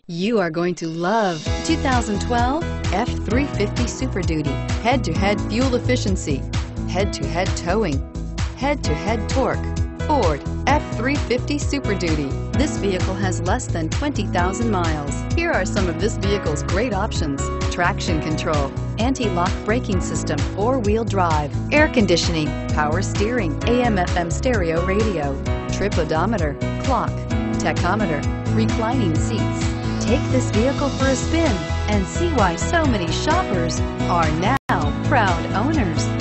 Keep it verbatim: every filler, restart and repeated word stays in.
You are going to love two thousand twelve F three fifty Super Duty. Head-to-head fuel efficiency, head-to-head towing, head-to-head torque. Ford F three fifty Super Duty. This vehicle has less than twenty thousand miles. Here are some of this vehicle's great options: traction control, anti-lock braking system, four-wheel drive, air conditioning, power steering, A M F M stereo radio, trip odometer, clock, tachometer, reclining seats. Take this vehicle for a spin and see why so many shoppers are now proud owners.